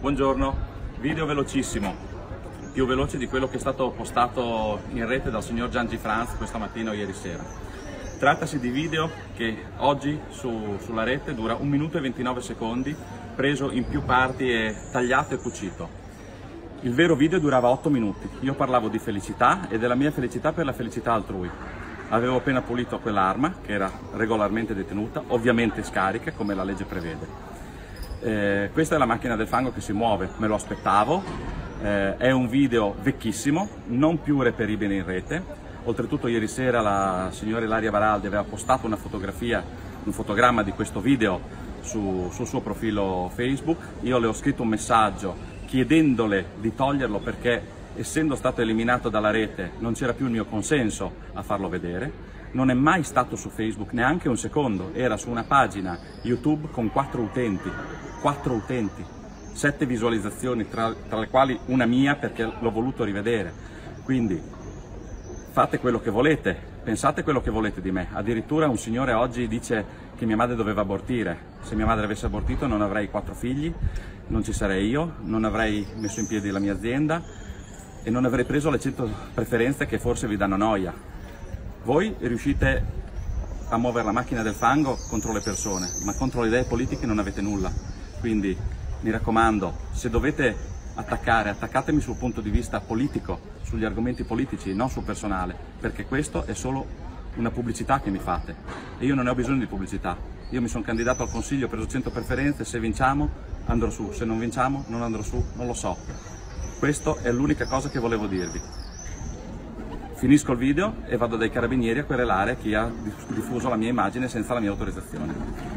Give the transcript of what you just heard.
Buongiorno, video velocissimo, più veloce di quello che è stato postato in rete dal signor Gianni Franz questa mattina o ieri sera. Trattasi di video che oggi sulla rete dura 1 minuto e 29 secondi, preso in più parti e tagliato e cucito. Il vero video durava 8 minuti, io parlavo di felicità e della mia felicità per la felicità altrui. Avevo appena pulito quell'arma, che era regolarmente detenuta, ovviamente scarica, come la legge prevede. Questa è la macchina del fango che si muove, me lo aspettavo, è un video vecchissimo, non più reperibile in rete. Oltretutto ieri sera la signora Ilaria Baraldi aveva postato una fotografia, un fotogramma di questo video sul suo profilo Facebook. Io le ho scritto un messaggio chiedendole di toglierlo perché, essendo stato eliminato dalla rete, non c'era più il mio consenso a farlo vedere. Non è mai stato su Facebook neanche un secondo, era su una pagina YouTube con 4 utenti, 7 visualizzazioni, tra le quali una mia perché l'ho voluto rivedere. Quindi fate quello che volete, pensate quello che volete di me. Addirittura un signore oggi dice che mia madre doveva abortire. Se mia madre avesse abortito non avrei 4 figli, non ci sarei io, non avrei messo in piedi la mia azienda e non avrei preso le 100 preferenze che forse vi danno noia. Voi riuscite a muovere la macchina del fango contro le persone, ma contro le idee politiche non avete nulla. Quindi mi raccomando, se dovete attaccatemi sul punto di vista politico, sugli argomenti politici, non sul personale, perché questo è solo una pubblicità che mi fate e io non ne ho bisogno di pubblicità. Io mi sono candidato al Consiglio, ho preso 100 preferenze, se vinciamo andrò su, se non vinciamo non andrò su, non lo so. Questa è l'unica cosa che volevo dirvi. Finisco il video e vado dai carabinieri a querelare chi ha diffuso la mia immagine senza la mia autorizzazione.